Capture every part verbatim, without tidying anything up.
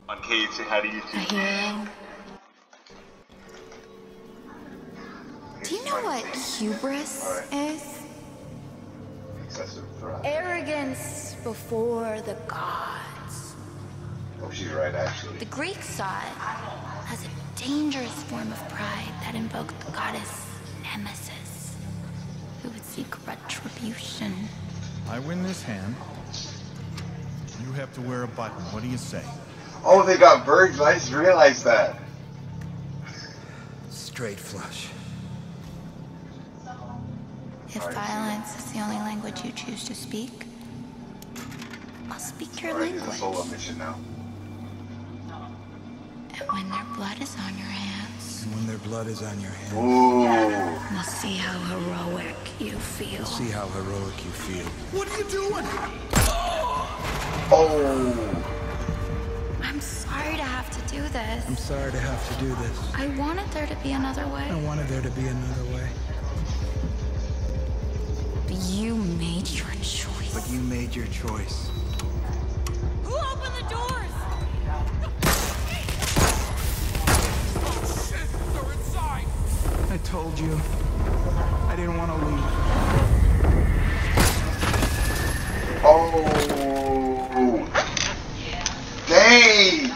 On Cage, how do you A hero? Do you know what hubris is? Excessive pride. Arrogance before the gods. Oh, she's right, actually. The Greeks saw it as a dangerous form of pride that invoked the goddess Nemesis, who would seek retribution. I win this hand. You have to wear a button. What do you say? Oh, they got birds. I just realized that. Straight flush. If violence is the only language you choose to speak, I'll speak your Alright, here's a language. solo mission now. And when their blood is on your hands, And when their blood is on your hands, Ooh. we'll see how heroic you feel. see how heroic you feel. What are you doing? Oh. I'm sorry to have to do this. I'm sorry to have to do this. I wanted there to be another way. I wanted there to be another way. But you made your choice. But you made your choice. Who opened the doors? Oh shit! They're inside! I told you. I didn't want to leave. Oh. Dang.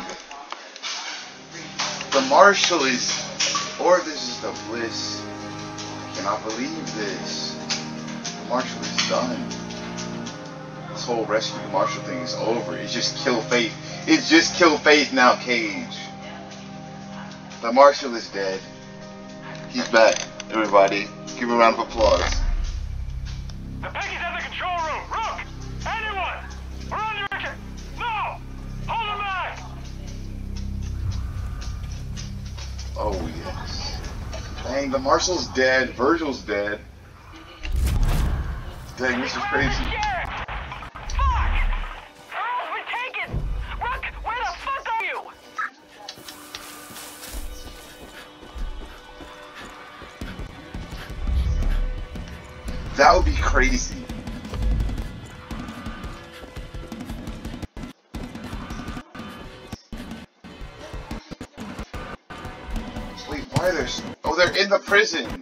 The Marshal is, or this is the Bliss. I cannot believe this. The Marshal is done. This whole rescue Marshal thing is over. It's just kill Faith. It's just kill Faith now, Cage. The Marshal is dead. He's back, everybody. Give him a round of applause. The Peggy's in the control room! Rook! Anyone! We're under attack! No! Hold him back! Oh, yes. Dang, the Marshal's dead. Virgil's dead. Dang, this is crazy. Garrett! Fuck! Earl's been taken! Rook, where the fuck are you? That would be crazy. Wait, why are there... Oh, they're in the prison!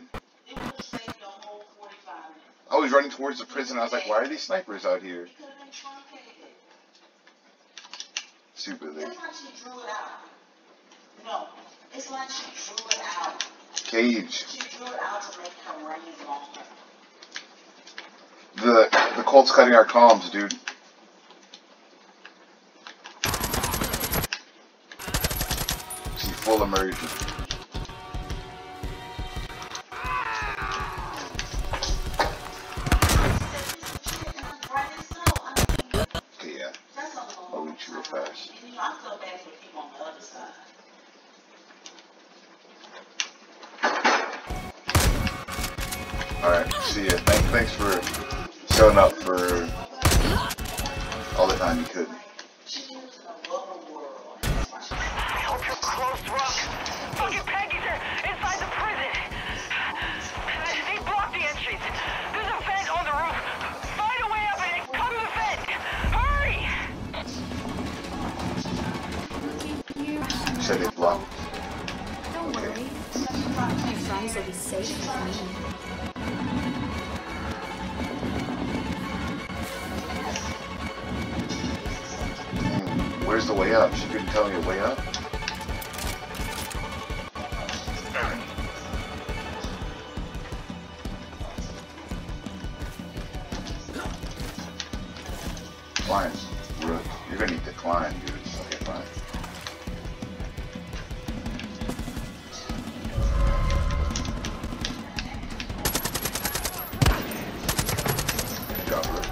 I was running towards the prison. I was like, why are these snipers out here? Stupid thing. It's like she drew it out. No, it's like she drew it out. Cage. She drew it out to make her reign longer. The, the Colt's cutting our comms, dude. See, full immersion. Okay, yeah. I'll reach you real fast. You know, I feel bad for the people on the other side. Alright, see ya. Thank, thanks for showing up for all the time you could. I hope you're close, Rook. Fucking Peggy's are inside the prison. They blocked the entries. There's a vent on the roof. Find a way up and come to the vent. Hurry! You said they blocked. Don't worry. My friends will be safe with me. Where's the way up? She couldn't tell me a way up. Climb, Rook. You're gonna need to climb, dude. Okay, fine. Good job, Rook.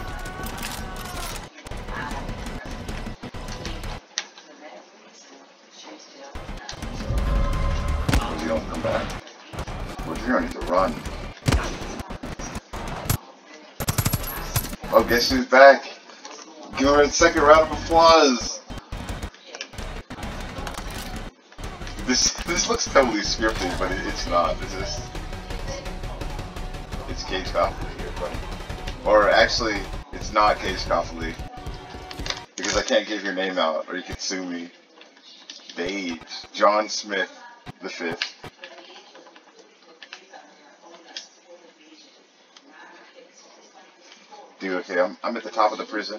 You don't come back. Well, you're gonna need to run. Oh, guess who's back? Give her a second round of applause. This this looks totally scripted, but it, it's not. This is it's Cage Coffley here, buddy. Or actually, it's not Cage Coffley because I can't give your name out, or you could sue me. Babes. John Smith the fifth. Dude, okay, I'm, I'm at the top of the prison.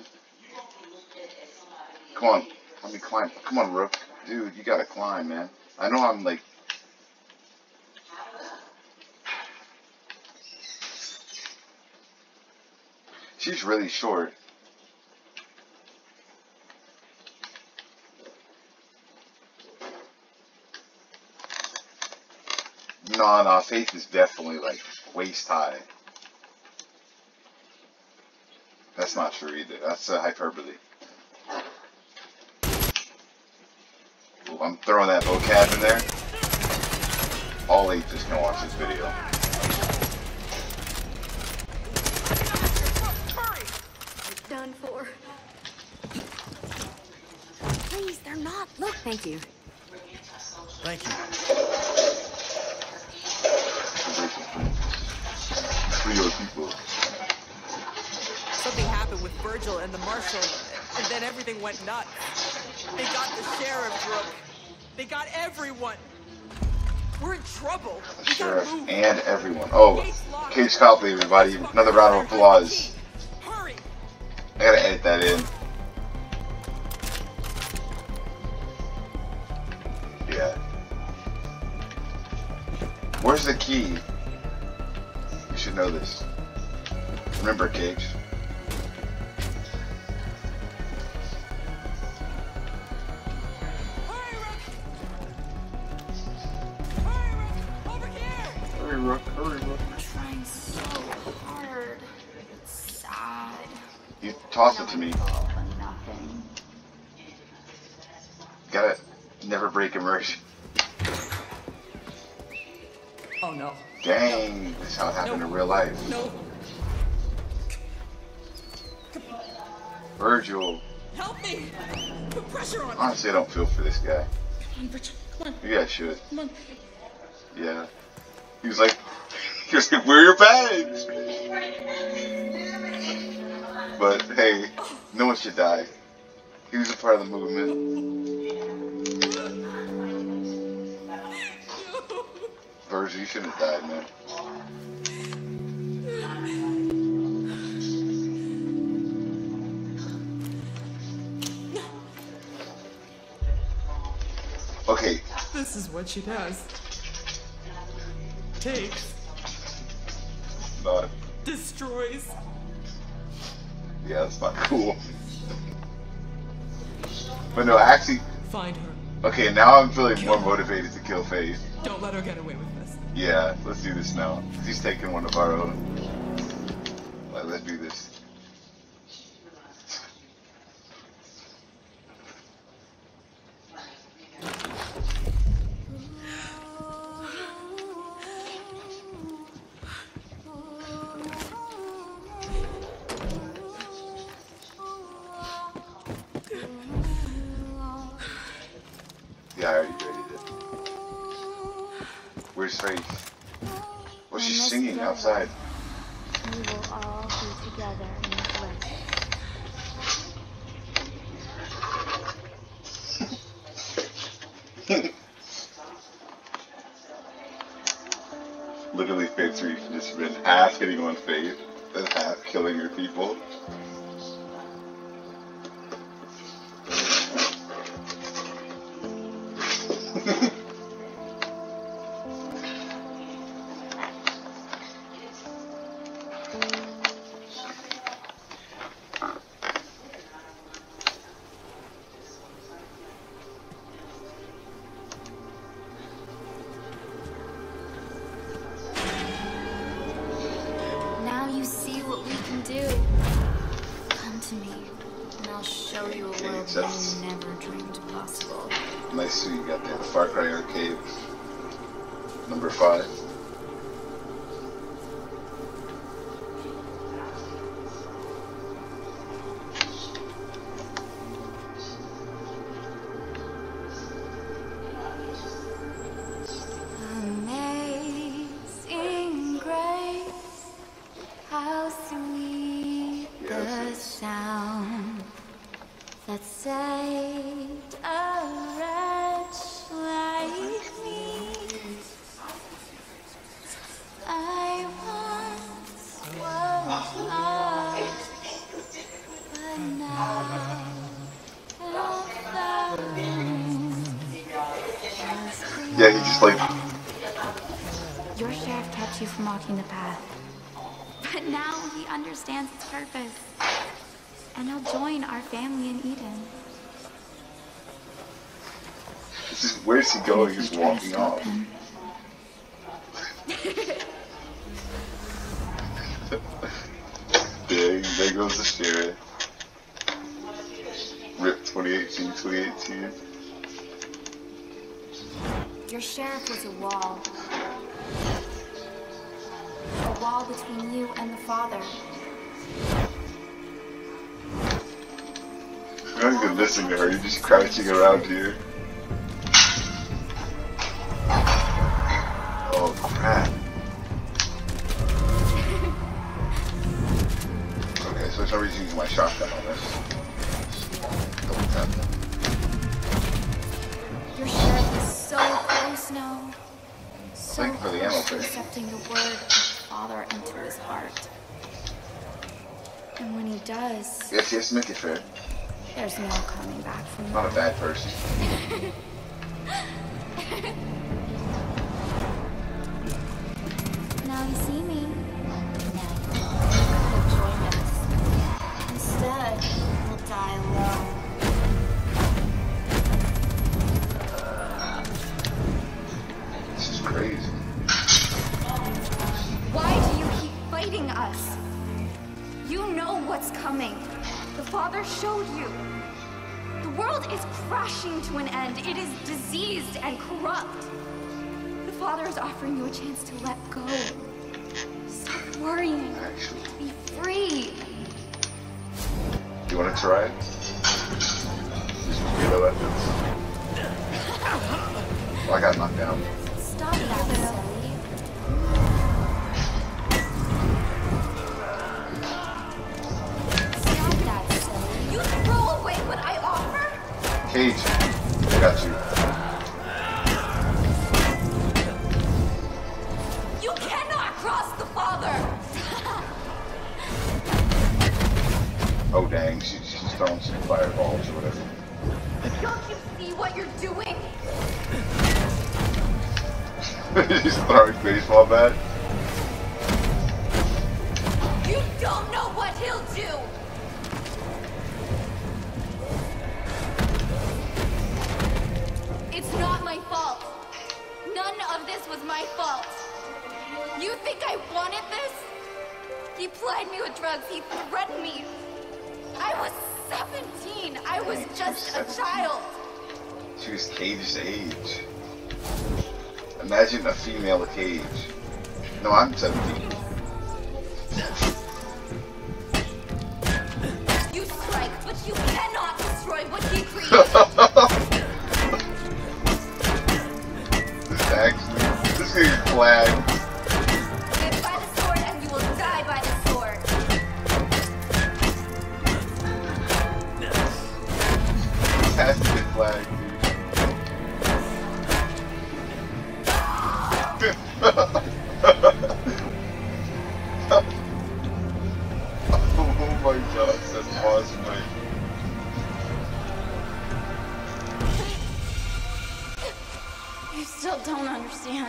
Come on, let me climb. Come on, Rook. Dude, you gotta climb, man. I know I'm like... She's really short. No, no, Faith is definitely like waist high. That's not true either. That's a hyperbole. Ooh, I'm throwing that vocab in there. All ages can watch this video. Done for. Please, they're not. Look. Thank you. Thank you. Trio people. Something happened with Virgil and the marshal, and then everything went nuts. They got the sheriff, Rook. They got everyone. We're in trouble. The sheriff and everyone. Oh, Cage Copley, everybody. Another round of applause. Hurry! I gotta edit that in. Yeah. Where's the key? You should know this. Remember, Cage. Hurry, Rook! Hurry, Rook! Over here! Hurry, Rook. Hurry, Rook. I'm trying so hard. It's sad. You toss it to me. All for nothing. Gotta never break immersion. Oh no. Dang, this is how it happened in real life. No. Virgil. Help me! Put pressure on me! Honestly, I don't feel for this guy. Come on, Virgil. Come on. Maybe I should. Come on. Yeah. He was like, he was like, where are your bags? But hey, no one should die. He was a part of the movement. Virgil, you shouldn't have died, man. Okay. This is what she does. Takes. Not. Destroys. Yeah, that's not cool. But no, actually, Find her. okay, now I'm feeling more motivated to kill Faith. Don't let her get away with this. Yeah, let's do this now. He's taking one of our own. Like, let's do this. Yeah, I already read it. Where's Faith? What's she singing outside? We will all be together in the bliss. Literally, Faith three just been half hitting on Faith and half killing your people. Now you see what we can do. Come to me, and I'll show you a Okay, world that's- you never dreamed possible. Nice suit you got there. The Far Cry Arcade. Number five. Amazing grace, how sweet the Yes. sound that saved a wretch Yeah, he just like. Your sheriff kept you from walking the path. But now he understands its purpose. And he'll join our family in Eden. This is, where's he going? And if He's you try to walking stop off. him, Dang, there goes the sheriff. Rip twenty eighteen, twenty eighteen. your sheriff was a wall. A wall between you and the Father. You're not even listening to her, you're just crouching around here. Oh crap. Okay, so for some reason using my shotgun on this. Double tap. Your sheriff is so close now. So Thank you for the ammo close to crate. accepting the word of the Father into his heart. And when he does, Yes, yes, make it fair. there's no coming back from Not a that. bad person. Now you see me. Now you could join us. Instead, we'll die alone. This is crazy. Why do you keep fighting us? You know what's coming. The Father showed you. The world is crashing to an end. It is diseased and corrupt. The Father is offering you a chance to let go. Stop worrying. Actually. Be free. Do you want to try it? Just get the weapons. Oh, I got knocked down. Stop that, Zoe. Stop that, Zoe. You throw away what I offer? Cage, I got you. You cannot cross the Father! Oh dang, she, she's throwing some fireballs or whatever. Don't you see what you're doing? She's throwing baseball bat. You don't know what he'll do! It's not my fault. None of this was my fault. You think I wanted this? He plied me with drugs. He threatened me. I was seventeen. I was just a child. She was Cage's age. Imagine a female Cage. No, I'm seventeen. You strike, but you cannot destroy what he created. This actually, this is flagged. Live by the sword and you will die by the sword. This has to get flagged, dude. Oh my god, that's awesome, mate. You still don't understand.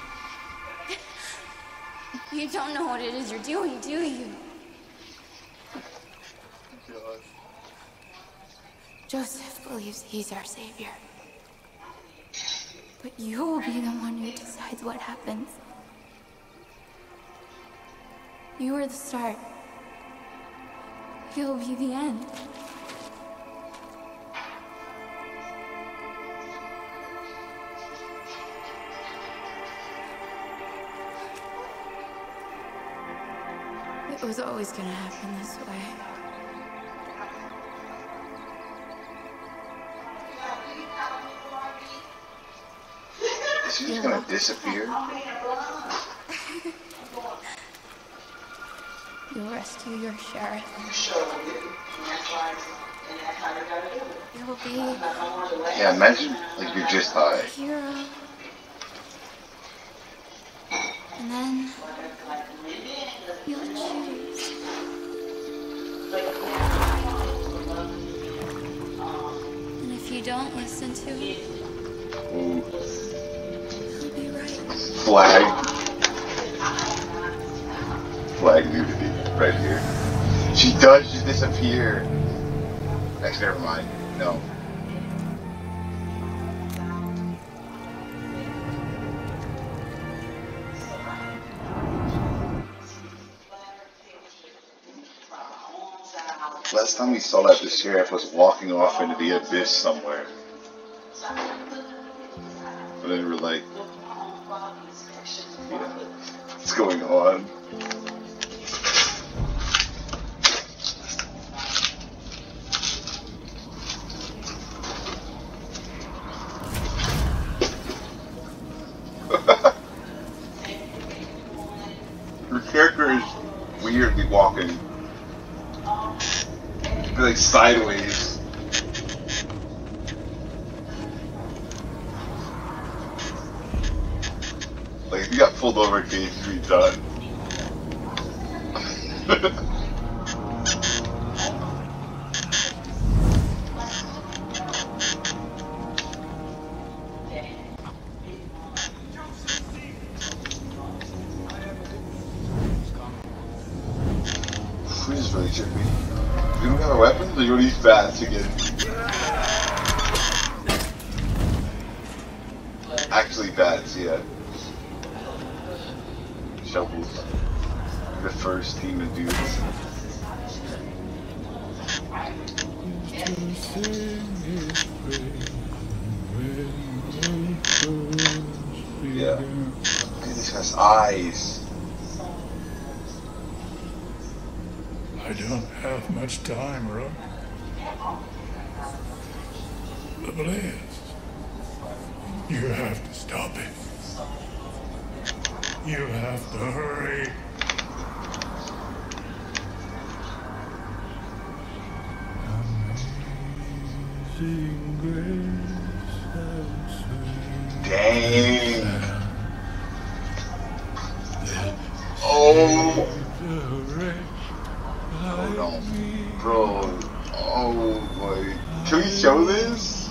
You don't know what it is you're doing, do you? God. Joseph believes he's our savior. But you'll be the one who decides what happens. You were the start. You'll be the end. It was always gonna happen this way. Is she just gonna disappear? You'll rescue your sheriff. You'll be Yeah, imagine like you're just high. a hero. And then you'll choose. And if you don't listen to it, Ooh. Flag. Flag nudity right here. She does just disappear. Actually, never mind. No. Last time we saw that, the sheriff was walking off into the abyss somewhere. But then we were like, yeah, what's going on? Her character is weirdly walking. Like sideways. Like if you got pulled over, case to be done. This is really trippy. You don't have a weapon, or you want to use bats again? Actually, bats, yeah. Shovels. The first team to do this. Yeah. Dude, this has eyes. I don't have much time, Rook. The blaze. You have to stop it. You have to hurry. Amazing grace, how sweet. Dang. Oh. Oh no, bro. Oh boy. Can we show this?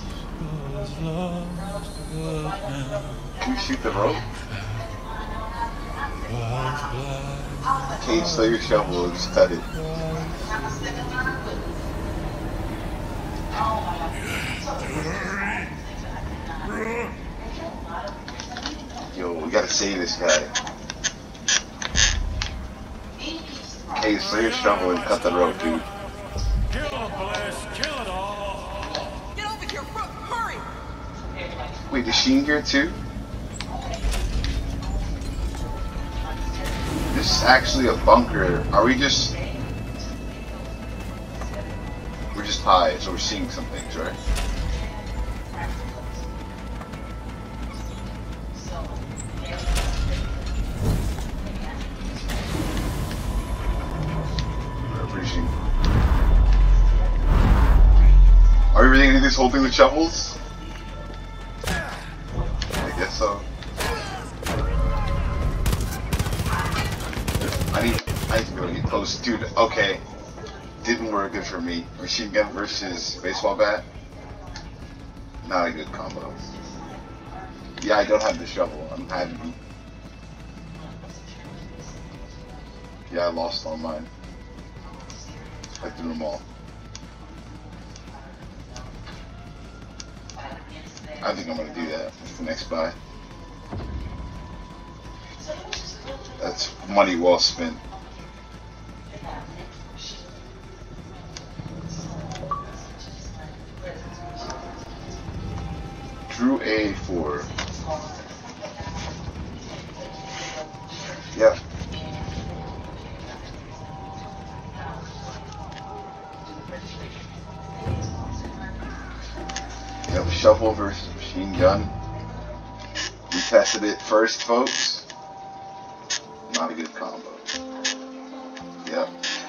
Can we shoot the rope? Cage Slayer shovel and just cut it. Yo, we gotta save this guy. Hey, Slayer shovel and cut the rope, dude. Kill it, Bliss. Kill it all. Get over here, Brooke, hurry! Wait, is Sheen here too? This is actually a bunker. Are we just... We're just high, so we're seeing some things, right? Are we really gonna do this whole thing with shovels? I guess so. I need, I need to go get close. Dude, okay. Didn't work good for me. Machine gun versus baseball bat. Not a good combo. Yeah, I don't have the shovel. I'm happy. Yeah, I lost all mine. I threw them all. I think I'm gonna do that with the next buy. That's money well spent. Drew A four. Yep. Yep, shovel versus machine gun. We tested it first, folks. Not a good combo. Yep.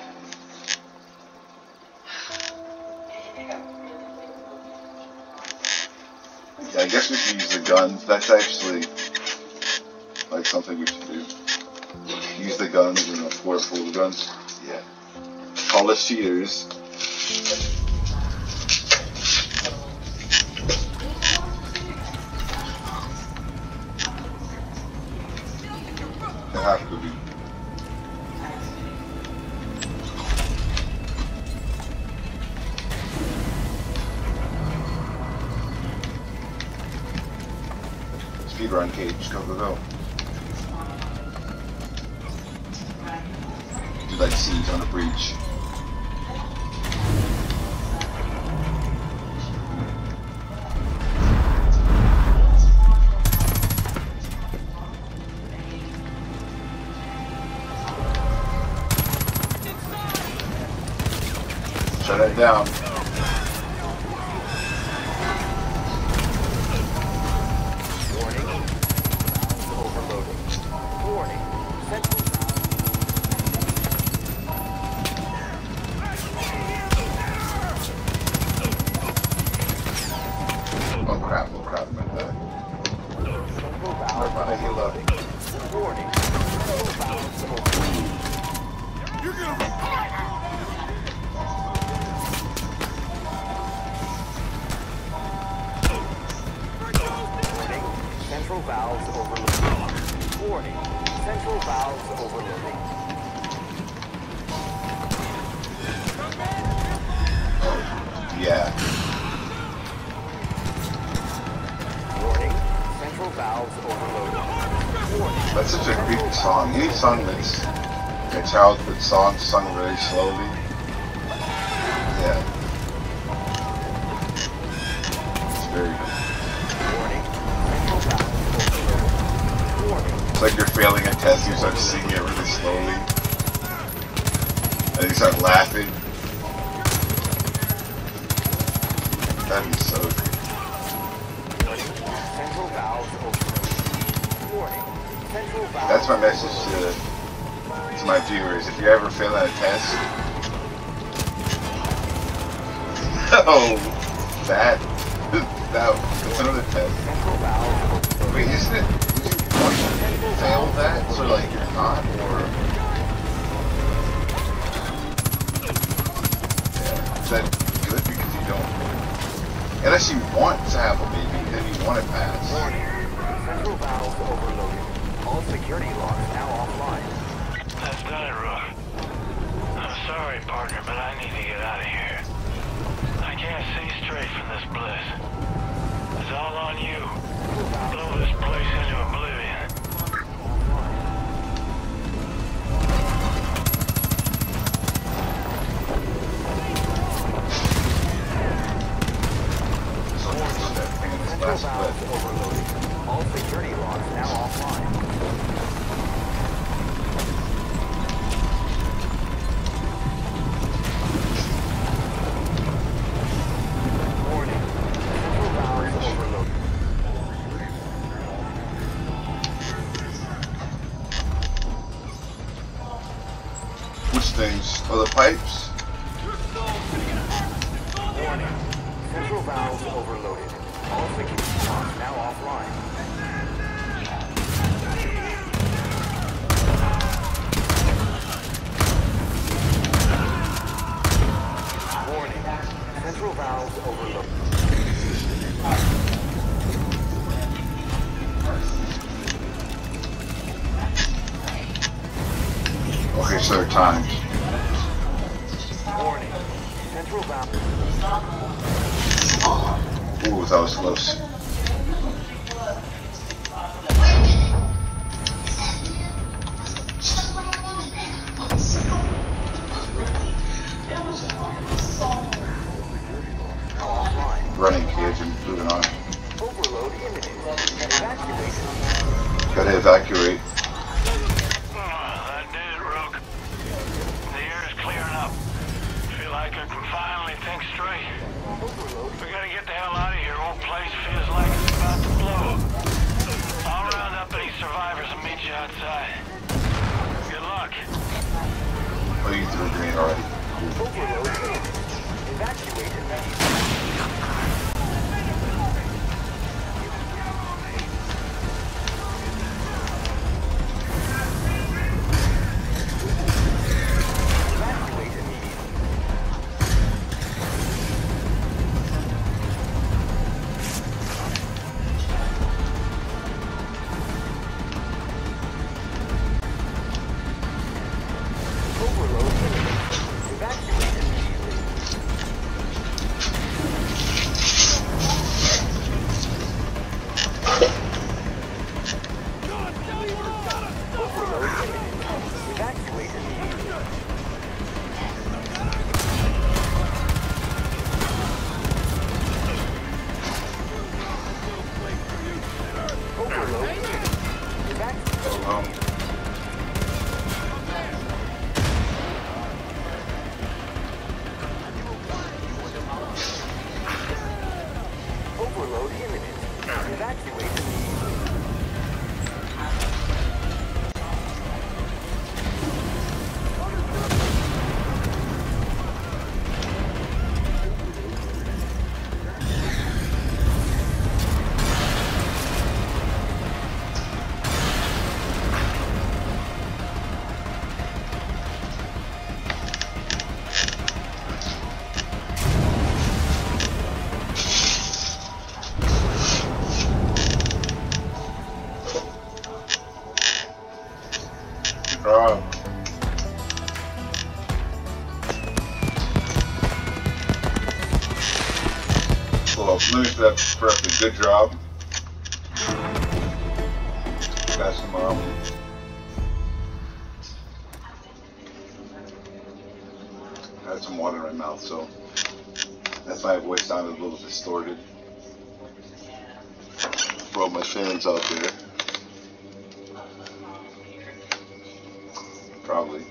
Yeah, I guess we should use the guns. That's actually like something we should do. Use the guns and a fort full of guns. Yeah. Call us cheaters. speed run, Cage. Go, go, go. Do like siege on the breach. Shut that down. Yeah. Warning, central valves overloaded. Warning. That's such a creepy song. Any song that's a childhood song sung very slowly. Yeah. It's very good. Warning, central valves overloaded. Warning. It's like you're failing a test, you start singing it really slowly. And you start laughing. That'd be so good. Central valves overloaded. Warning. Central valves. That's my message to, to my viewers. If you're ever failing a test, oh, that, that, that's another test. Central valves. Wait, isn't it? Would you want to fail that so like you're not, or? Yeah, is that good because you don't? Unless you want to have a baby, then you want to pass. Warning. Central valves overloaded. All security locks now offline. That's done it, Rook. I'm sorry, partner, but I need to get out of here. I can't see straight from this bliss. It's all on you. Blow this place into oblivion. Central valves overloaded. All security locks now offline. Warning. Central valves overloaded. Which things? Oh, the pipes? Warning. Central valves overloaded. All security locks now offline. Warning. Central valves overloaded. Okay, so they're timed. Warning. Central valve. Ooh, that was close. Running, Cage, and moving on. Overload imminent. Evacuation. Gotta evacuate. That did it, Rook. The air is clearing up. Feel like I can finally think straight. We gotta get the hell out of here. Old place feels like it's about to blow. I'll round up any survivors and meet you outside. Good luck. Oh, you threw a grenade already. Overload imminent. Evacuate immediately. Uh, well, Blue said for a good job. That's tomorrow. I had some water in my mouth, so that's why my voice sounded a little distorted. Throw my fans out there. Probably.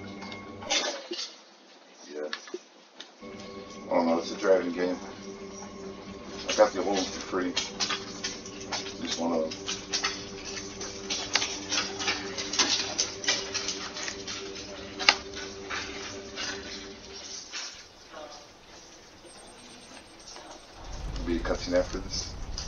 Yeah. I don't know, it's a driving game. I got the whole one for free. Just one of them. There'll be a cutscene after this.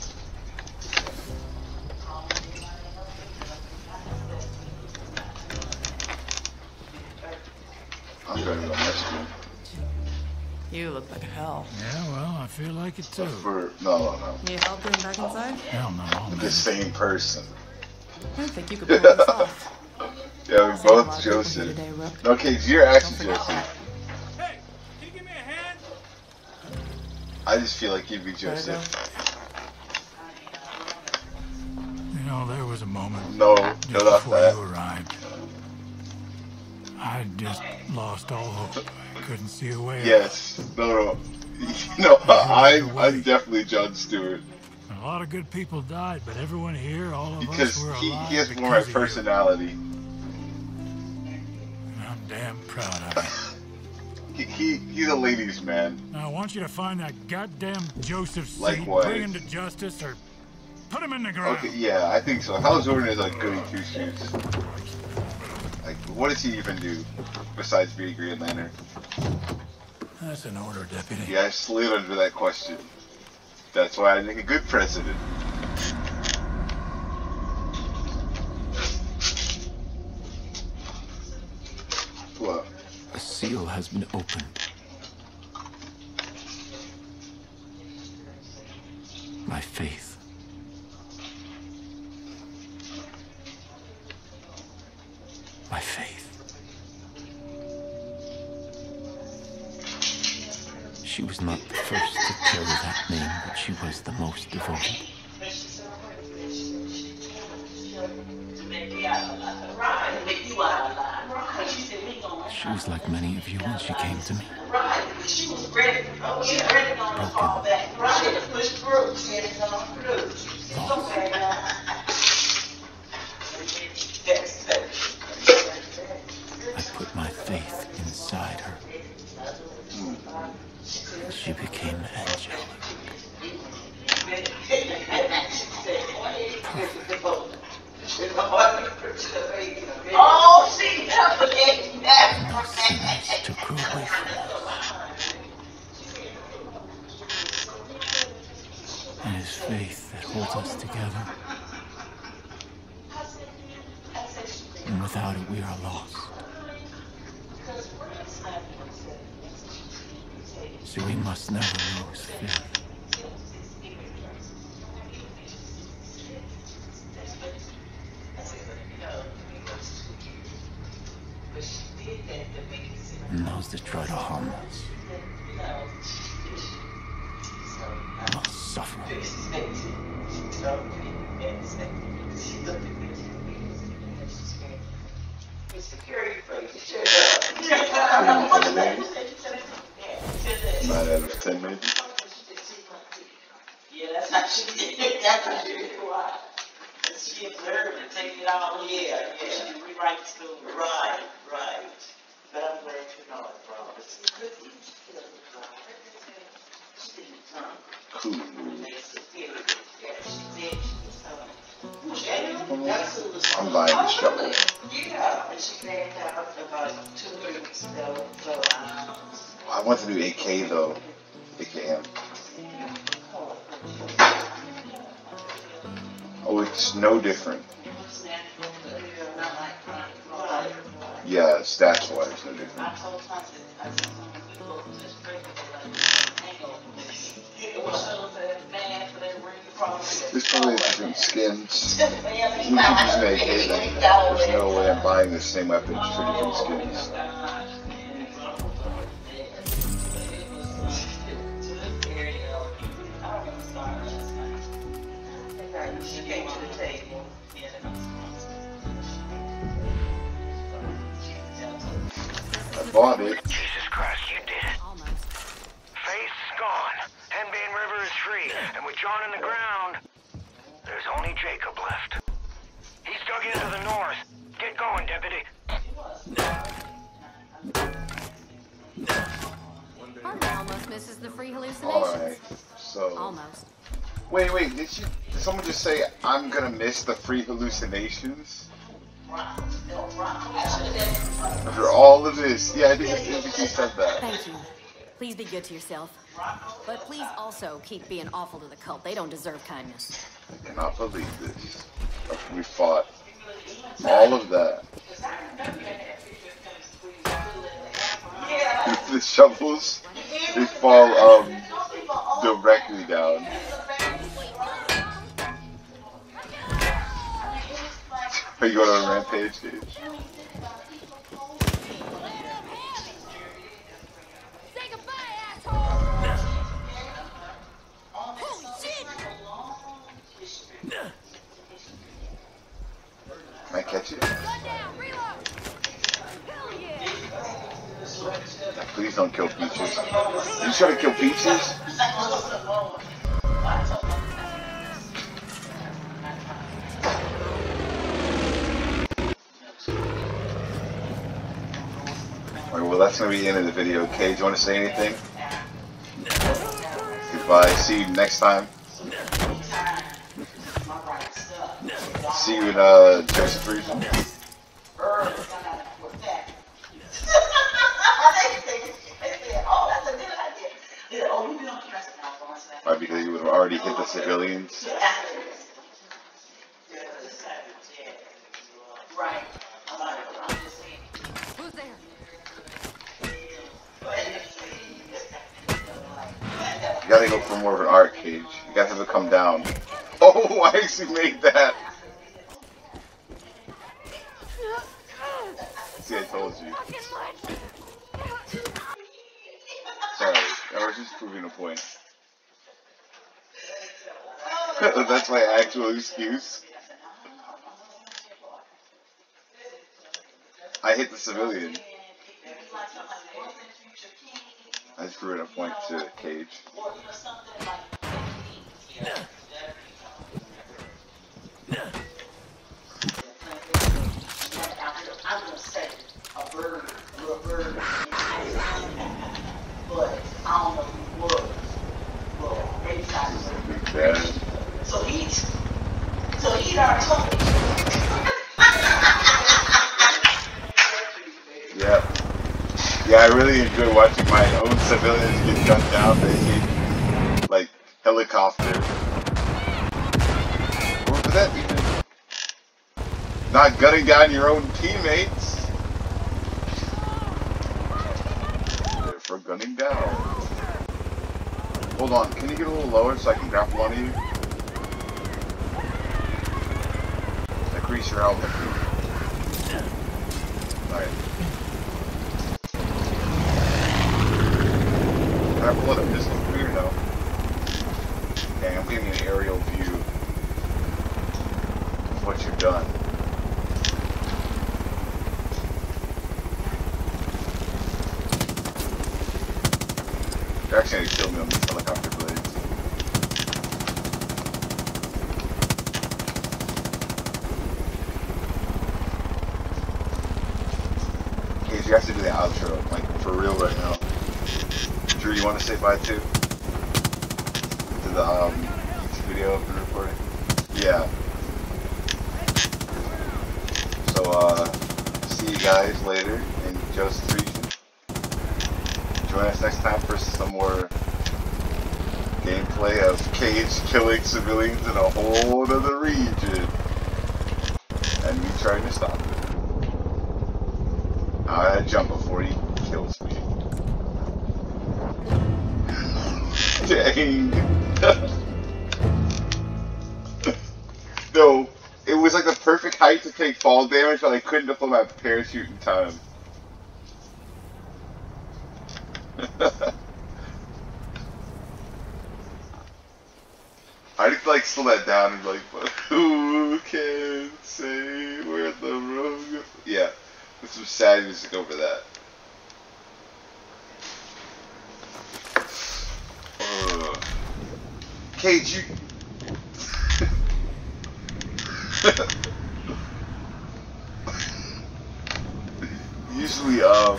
I'm gonna go Mexican. You look like hell. Yeah, well, I feel like it too. For, no, no, no. Need help getting back inside? Hell no, The man. same person. I don't think you could pull this off. Yeah, we Seen a lot both of people Joseph. here today, Rook. Okay, you're actually Don't forget Joseph. that. Hey, can you give me a hand? I just feel like you'd be Better go. Joseph. You know, there was a moment No, just no, not before that. you arrived. I just lost all hope. I couldn't see a way out. Yes. No, no. No, I'm, I'm definitely Jon Stewart. A lot of good people died, but everyone here, all of Because us were he, alive he has more of my because of you. personality. And I'm damn proud of He, you. he He's a ladies' man. Now I want you to find that goddamn Joseph Seed, Likewise. bring him to justice, or put him in the ground. Okay, yeah, I think so. Hal Jordan is like goody two shoes. Like, what does he even do besides be a Green Lantern? That's an order, deputy. Yeah, I slid under that question. That's why I make a good president. What? A seal has been opened. My faith. My faith. She was not the first to carry that name, but she was the most devoted. She was like many of you when she came to me. Broken. I put my faith inside her. She became angelic. Oh, she never gave me And no that. sinners took her away from us. And it's faith that holds us together. And without it, we are lost. So we must never lose faith. And those that try to harm us must suffer. Nine out of ten, maybe. Yeah, that's how she did. That's how she did. Why? She observed and take it all. Yeah, yeah. She rewrite the story. Right, right. But I'm glad you know it, bro. It's a good thing. Cool. Yeah, she did. She said she was so I'm buying this shovel. I want to do A K though. A K M. Oh, it's no different. Yeah, stats wise, no different. There's probably different skins. You can use an A K then. There's no way I'm buying the same weapons for different skins. I bought it. Jesus Christ, you did it. Faith's gone. Henbane River is free, and with John in the ground, there's only Jacob left. He's dug into the north. Get going, Deputy. Harvey almost misses the free hallucinations. Alright, so... Almost. Wait, wait, did you... Did someone just say, I'm gonna miss the free hallucinations? After all of this, yeah, I think N B C said that. Thank you. Please be good to yourself. But please also keep being awful to the cult. They don't deserve kindness. I cannot believe this. After we fought all of that. With the shovels, they fall um directly down. Are you going on a rampage, Gage? Can I catch it? Please don't kill Peaches. Are you trying to kill Peaches? Alright, well that's going to be the end of the video. Okay, do you want to say anything? Goodbye. See you next time. See you in uh, Joseph Reason. Right, because you would have already hit the civilians. Who's there? You gotta go for more of an arc, Cage. You gotta have it come down. Oh, I actually made that! See, I told you. Sorry, I was just proving a point. That's my actual excuse. I hit the civilian. I just proved a point to Cage. Yeah. So he's, so he done told me. Yeah. Yeah, I really enjoy watching my own civilians get gunned down. They hit, like, helicopter. What was that even? Not gunning down your own teammates. They're for gunning down. Hold on, can you get a little lower so I can grapple on you? Increase your helmet. Alright. Can I pull out a pistol for you or no? Okay, I'm getting an aerial view of what you've done. You're actually gonna kill me on these helicopter blades. Okay, you have to do the outro, like, for real right now. Drew, you want to say bye too? To the um, YouTube video of the recording? Yeah. So, uh, see you guys later in Justice Region. Join us next time for some more gameplay of Cage killing civilians in a whole other region. And me trying to stop it. I gotta jump before he kills me. Dang. No, it was like the perfect height to take fall damage, but I couldn't deploy my parachute in time. I need to like slow that down and be like, but who can say where the road goes? Yeah, with some sad music over that. Uh, Cage, you. Usually, um.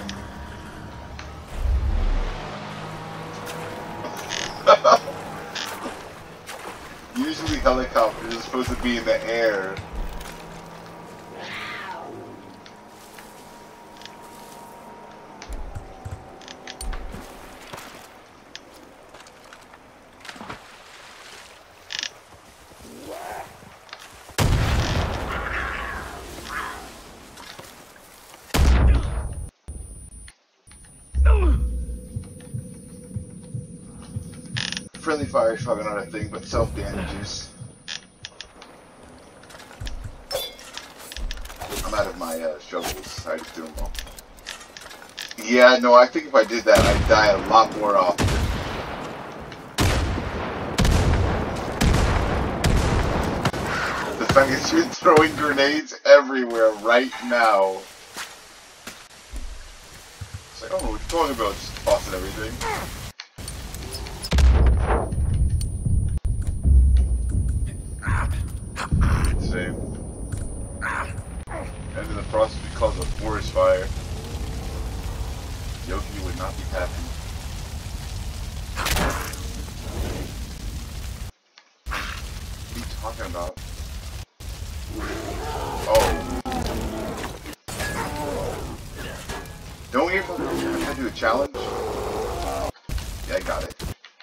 Usually helicopters are supposed to be in the air. Friendly fire is probably not a thing, but self-damages. I'm out of my uh, shovels. I just do them all. Yeah, no, I think if I did that, I'd die a lot more often. The fact is you're throwing grenades everywhere right now. It's like, oh, what you talking about? Just tossing everything. Same. And in the process we caused a forest fire. Yoki would not be happy. What are you talking about? Oh. Don't we have to, have to do a challenge? Yeah, I got it.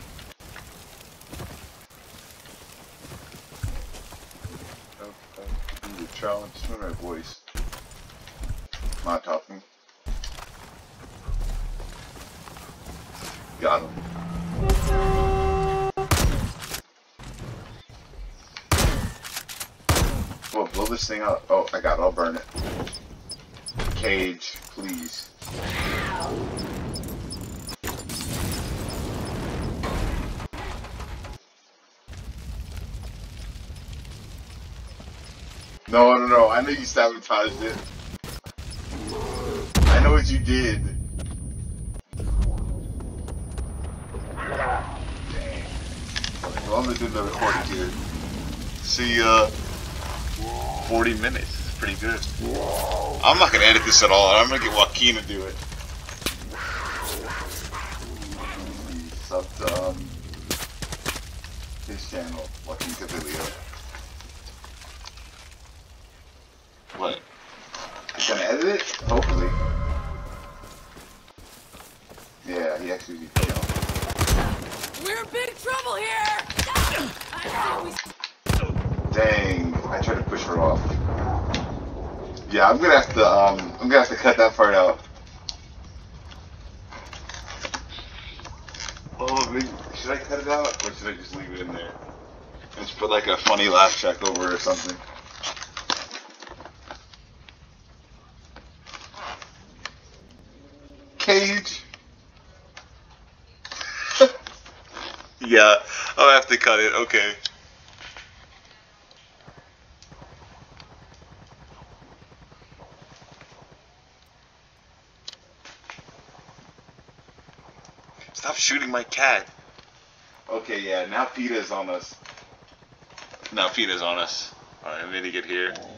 Challenge to my voice. Not talking. Got him. Well, blow this thing up. Oh, I got it. I'll burn it. Cage, please. No, no, no. I know you sabotaged it. I know what you did. Dang. Okay, well, I'm gonna do the recording here. See, uh, forty minutes. It's pretty good. I'm not gonna edit this at all. I'm gonna get Joaquin to do it. Sub to, um, his channel, Joaquin Cavilio. What? He's gonna edit it? Hopefully. Yeah, he actually, you know. We're in big trouble here! Dang, I tried to push her off. Yeah, I'm gonna have to, um, I'm gonna have to cut that part out. Oh, maybe, should I cut it out? Or should I just leave it in there? And just put like a funny laugh track over it or something. Cage. Yeah, I'll have to cut it. Okay. Stop shooting my cat. Okay, yeah, now PETA's on us. Now PETA's on us. Alright, I need to get here.